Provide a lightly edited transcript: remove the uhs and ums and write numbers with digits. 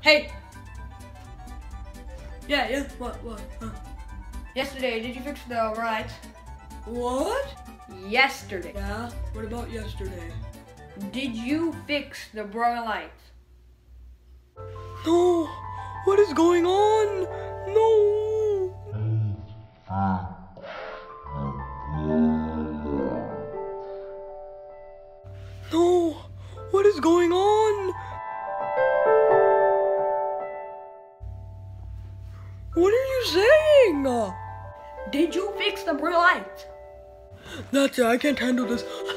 Hey! Yeah, what? Huh? Yesterday, did you fix the lights? What? Yesterday. Yeah, what about yesterday? Did you fix the bright lights? No! What is going on? No! No! What is going on? What are you saying? Did you fix the bright lights? That's it, I can't handle this.